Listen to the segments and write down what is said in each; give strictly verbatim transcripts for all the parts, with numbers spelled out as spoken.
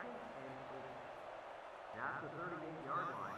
second and eight. At the thirty-eight yard line.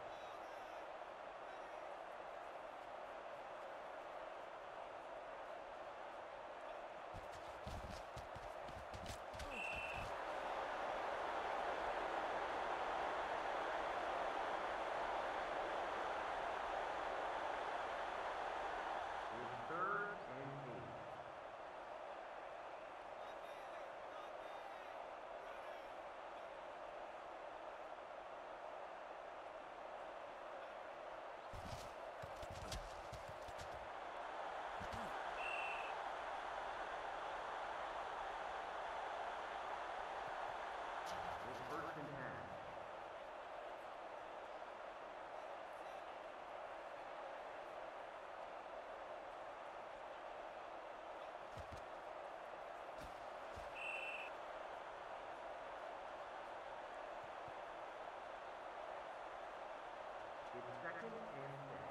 Second and ten.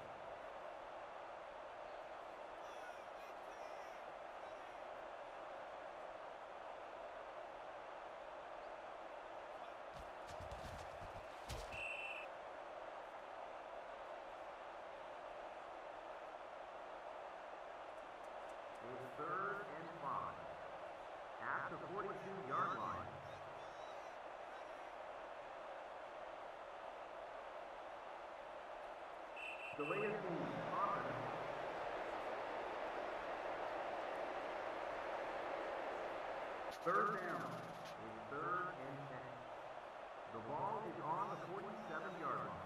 It's third and five. At the forty-two yard line. Delay of game, offense. Third down. It's third and ten. The ball is on the forty-seven yard line.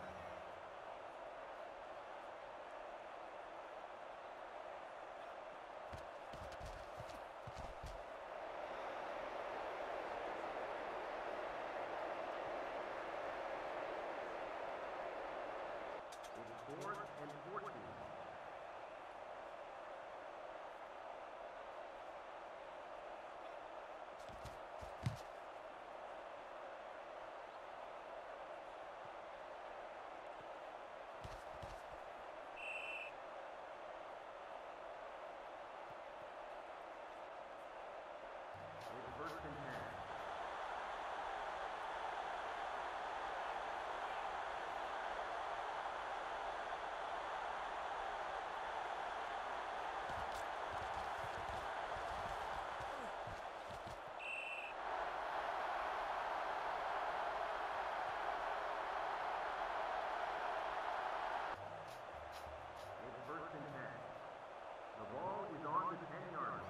Fourth and fourteen. It's first and ten. The ball is on the ten yard line.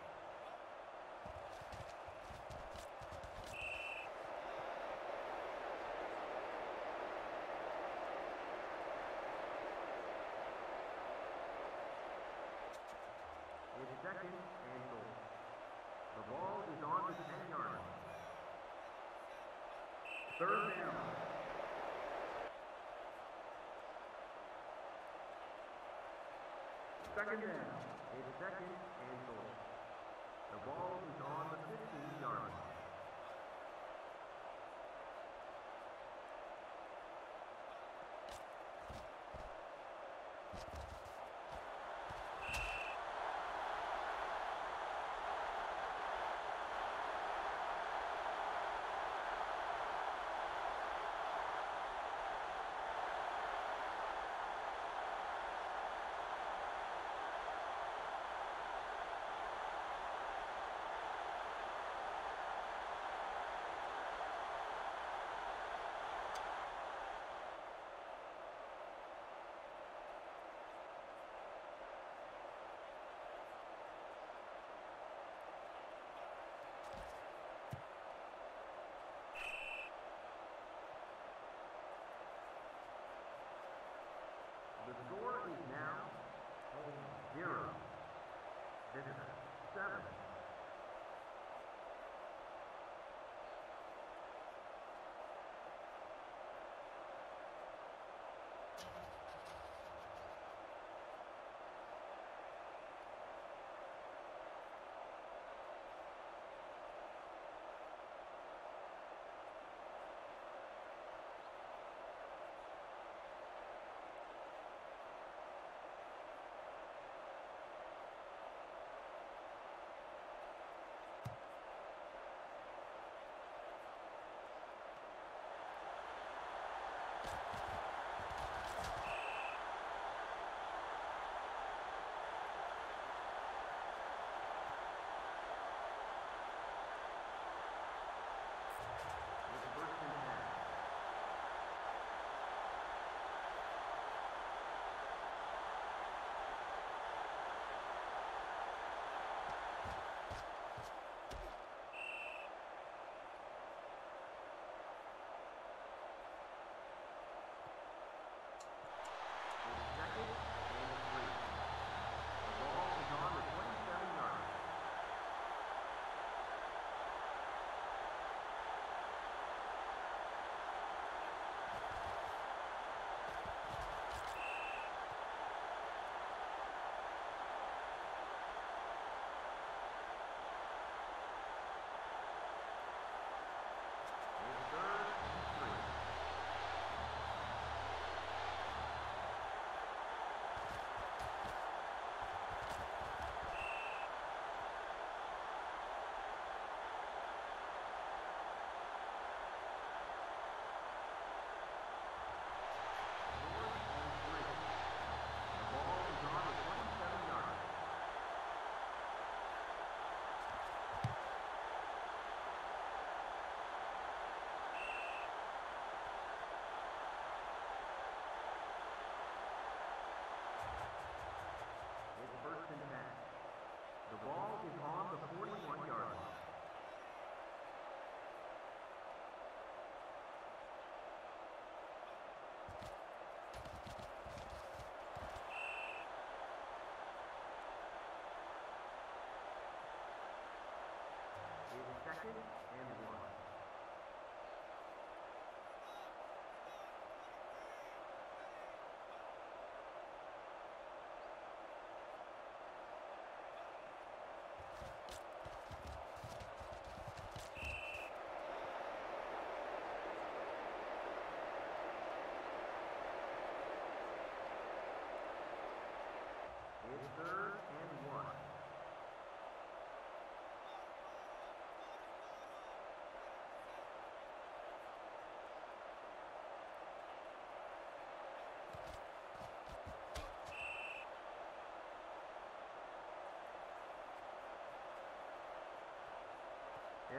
It's second and goal. The ball is on the ten yard line. Third down. Second down. It's second and goal. The ball is on the fifteen yard line.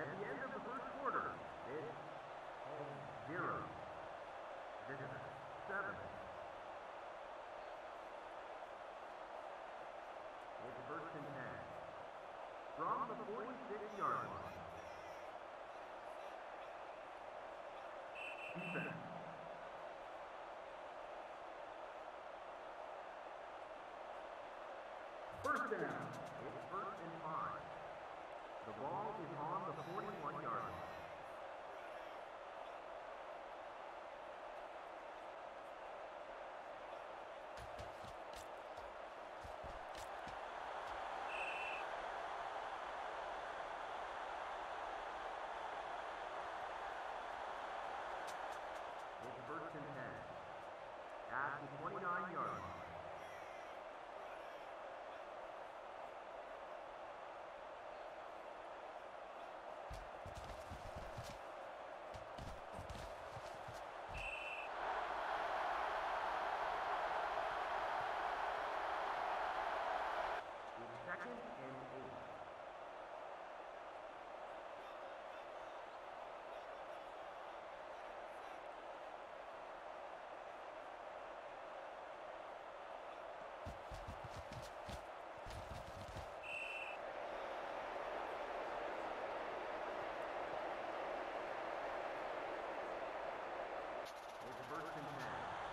at the end of the first quarter, it's home zero. Visitor seven. It's first and ten. From the forty-six yard line. Defense. First down. It's first and five. The ball is on the forty-one yard line. It's first and ten. At the twenty-nine yard line. Second and eight. It's first and ten.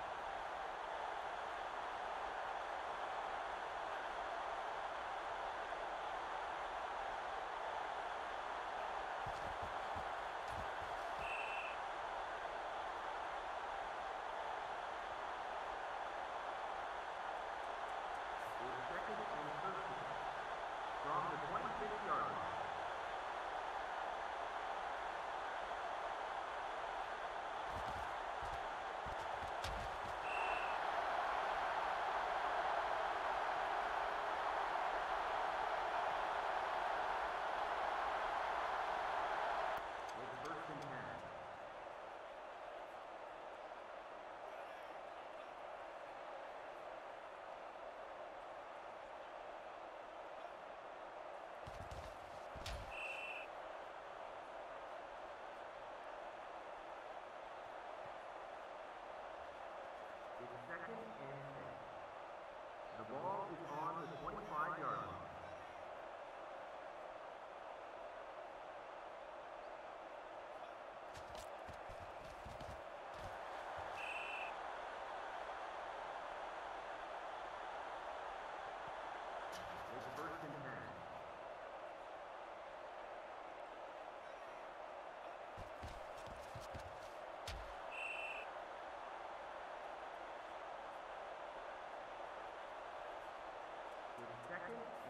From the twenty-six yard line. It's first and ten. It's second and six. The ball is on the twenty-five yard line. It's first and ten. Second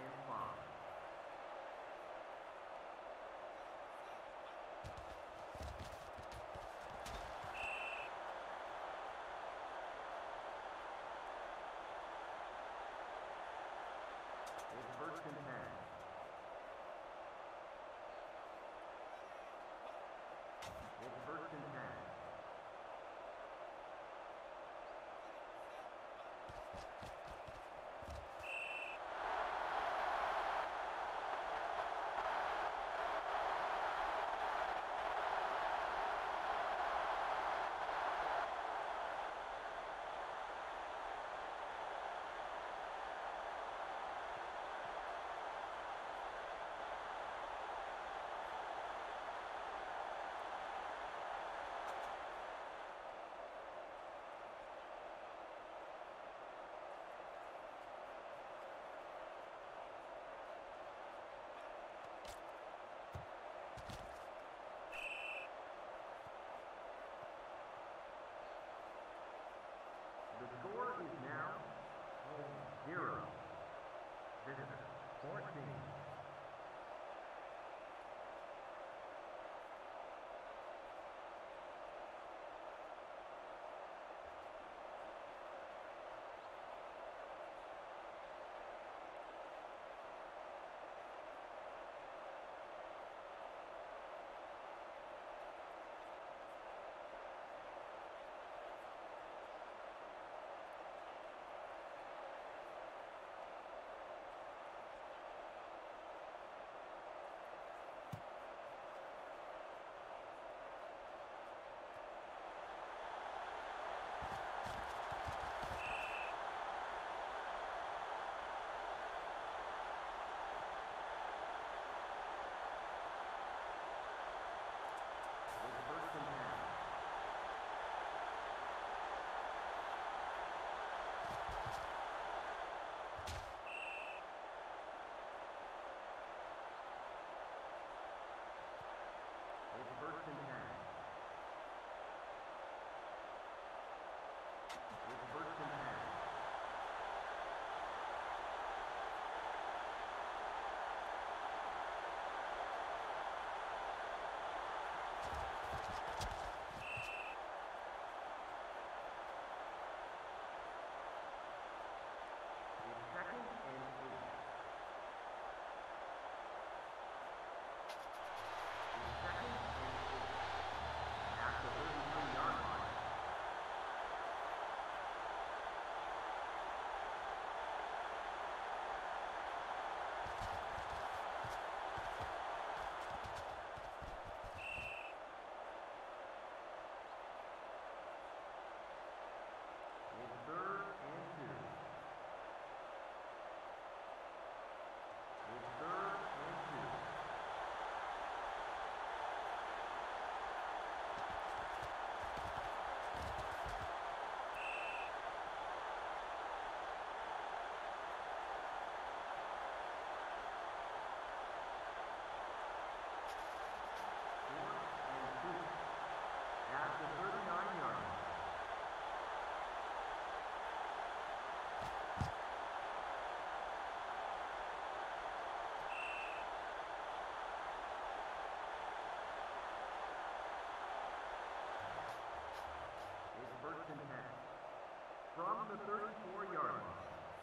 from the thirty-four yard line.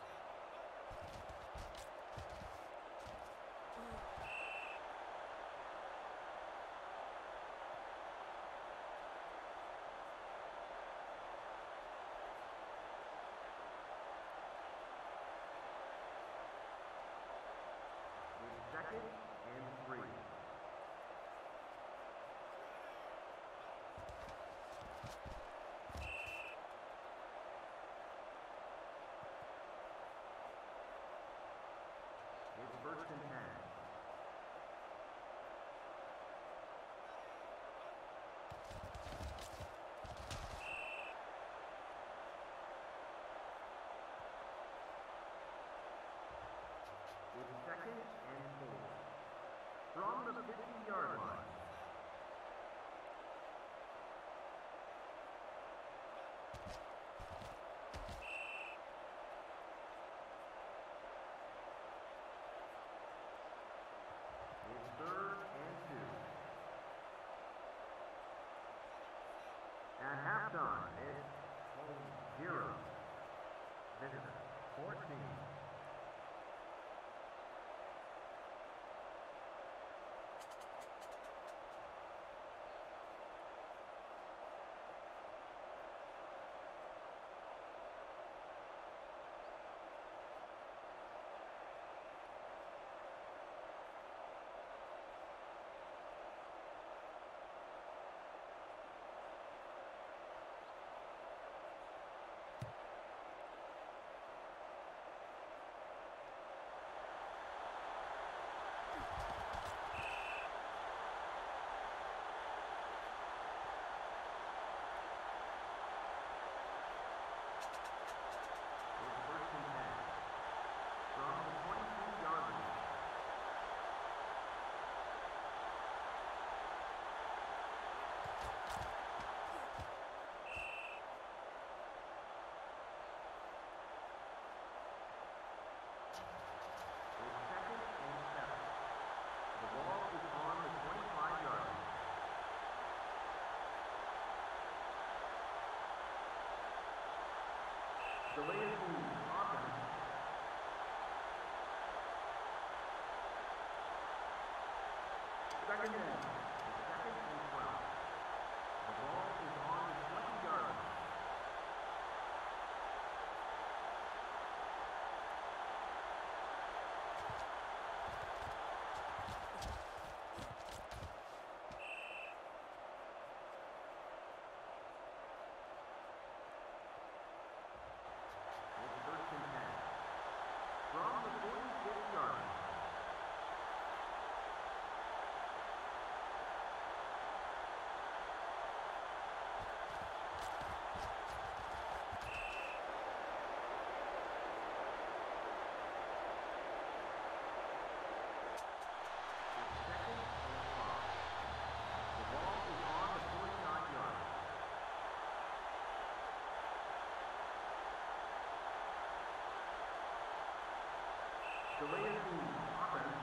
Second and three. It's first and ten. It's second and four. From the fifty yard line. It's third and two. At halftime, it's home zero. Visitor fourteen. Delay is moved. Offense. Second down. Second and twelve. The ball is on the twenty yard line. From the forty-fifth yard line. It's second and five. The ball is on the forty-nine yard line. Delay is moved. Offense.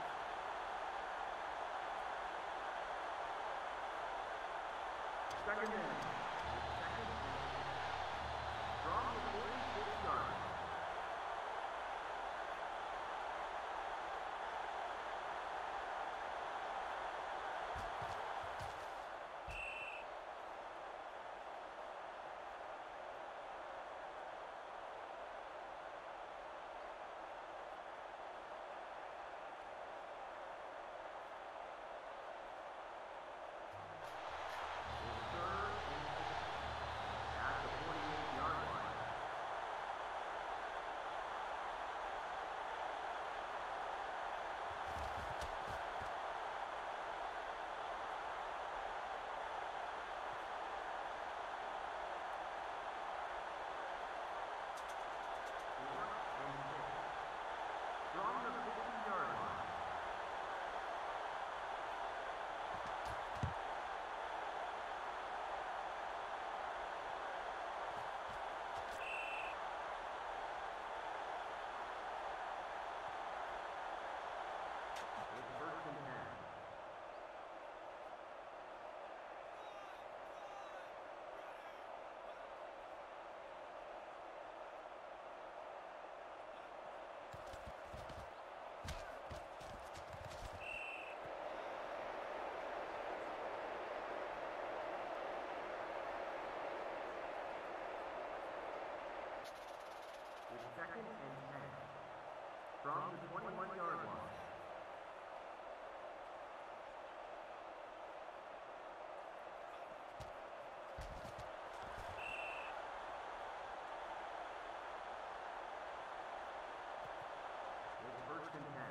Second down. Second and from the forty-fifth yard line. It's third and second and ten. From the twenty-one yard line. It's first and ten.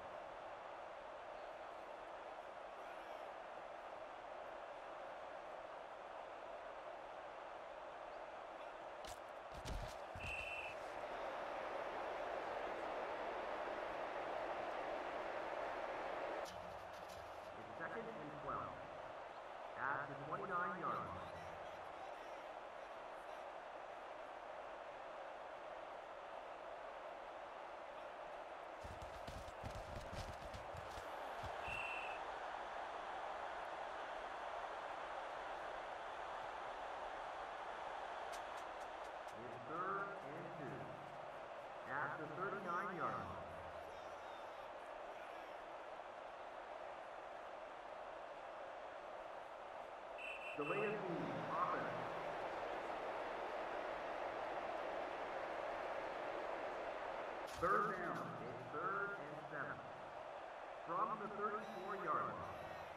Second and twelve. At the twenty-nine yard line. It's third and two. At the thirty-nine yard line. Delay of game, offense. Third down, it's third and seven. From the thirty-four yard line.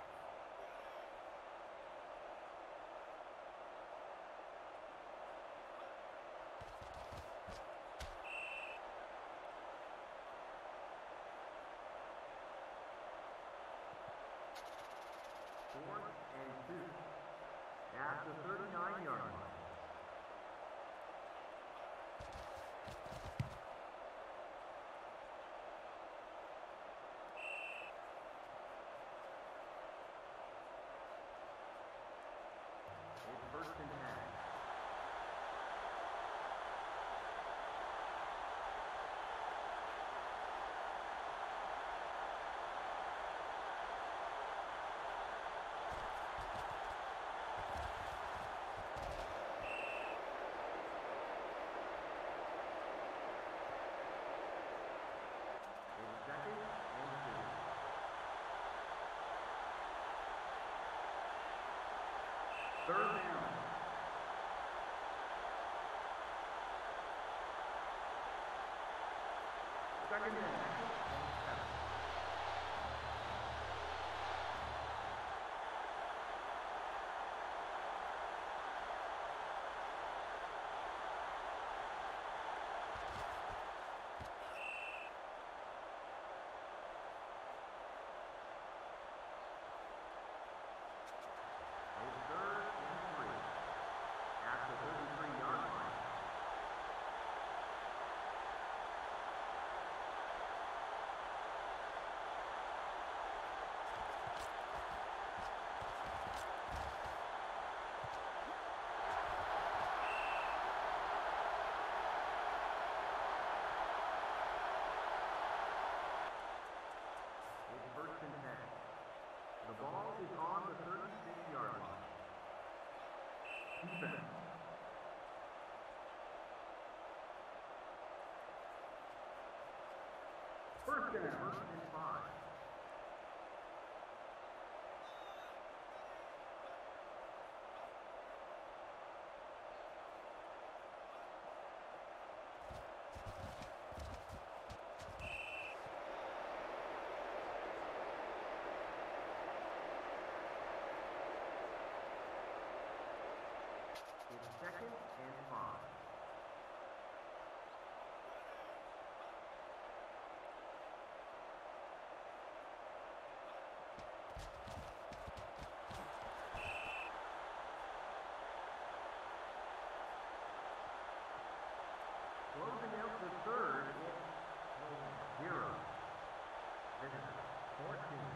Fourth and two. At the thirty-nine yard line. It's first and ten. Second and two. Third down. Second and seven. The ball is on the thirty-six yard line. Defense. First down. First and five. It's second and five. Closing out the third, it's zero. This is fourteen.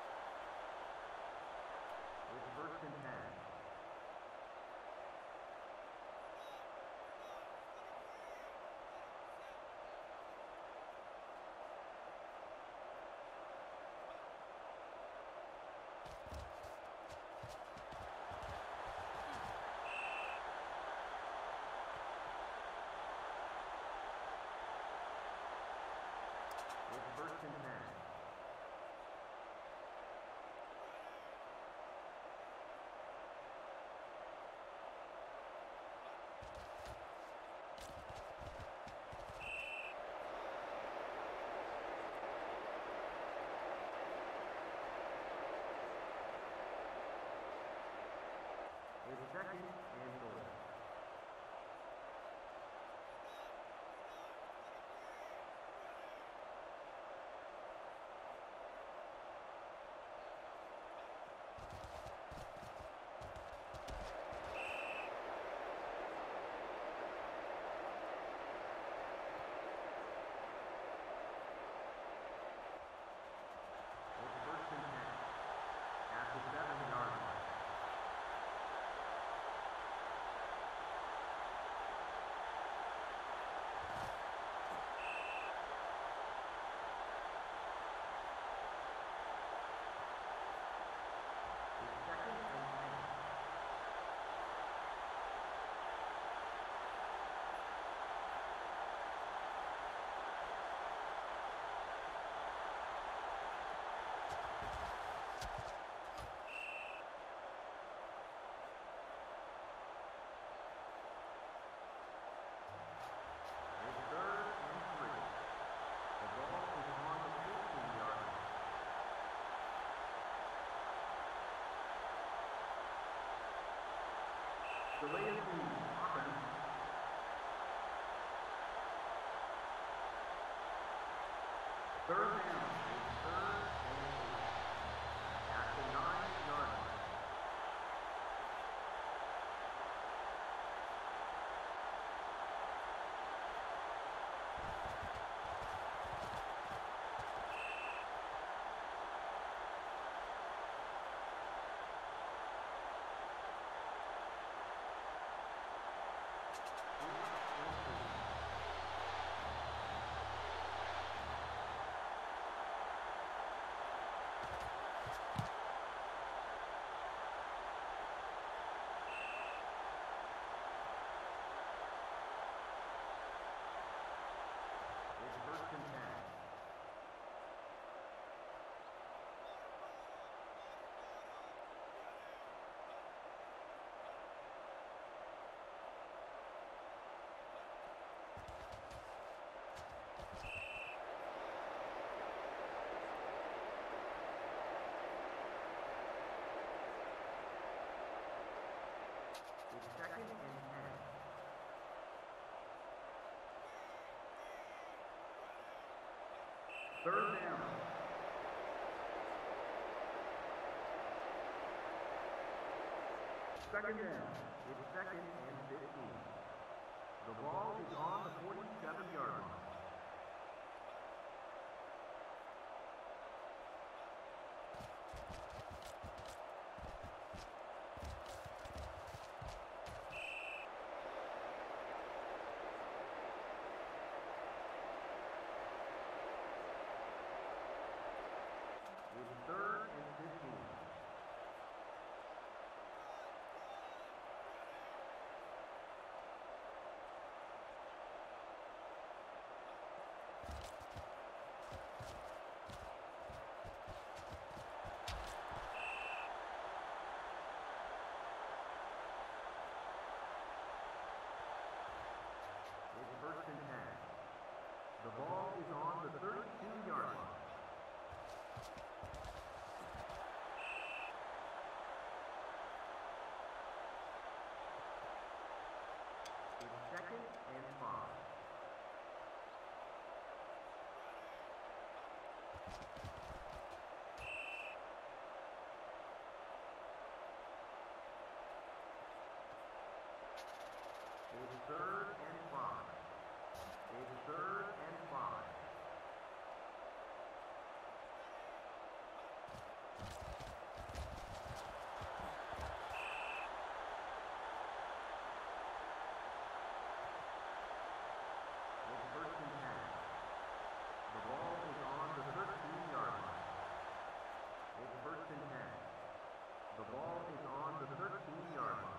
It's first and ten. second and goal. Delay of game, offense. Third down, it's third and eight. At the nine-yard line. Second and ten. Third down. Second down. It's second and fifteen. The ball is on the forty-seven-yard line. Third and fifteen. It's first and ten. The ball is on the thirty-two-yard line. Second and five. It's third and five. It's third and five. The ball is on the thirteen-yard line.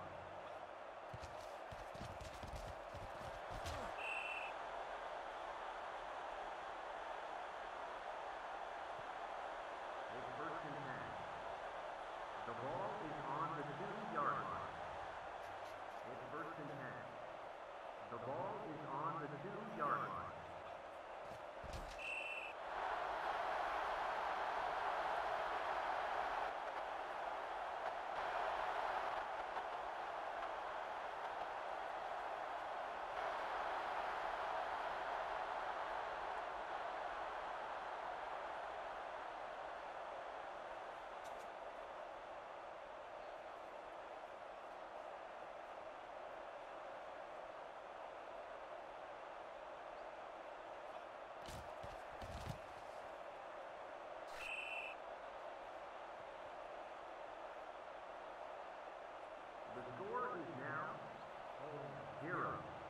The score is now home zero.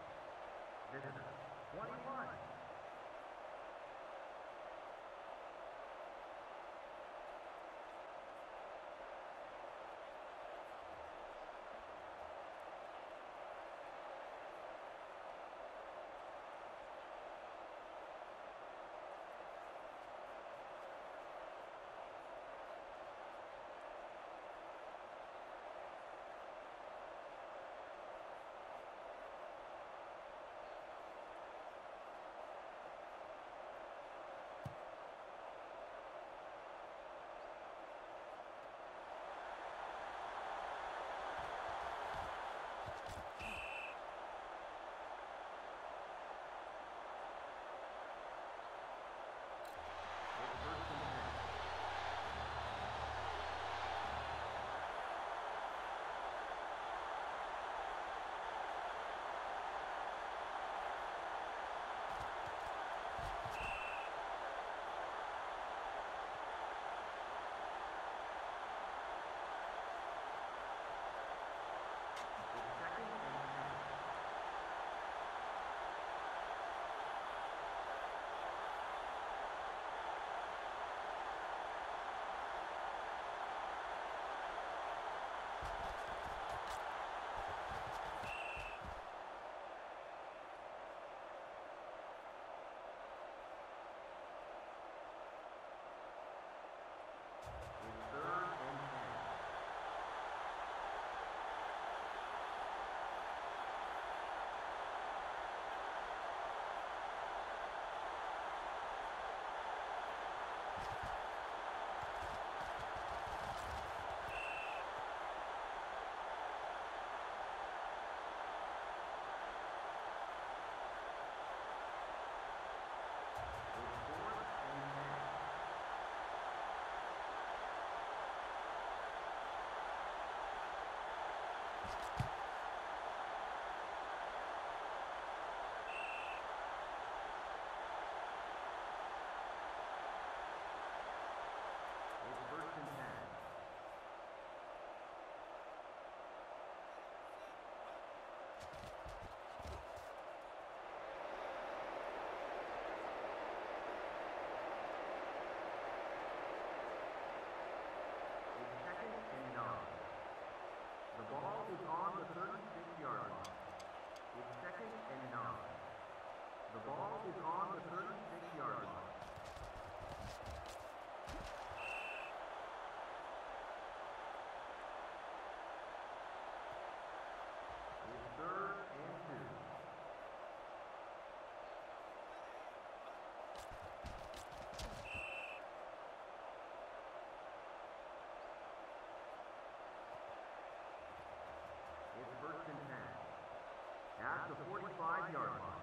Visitor twenty-one. At the forty-five yard line.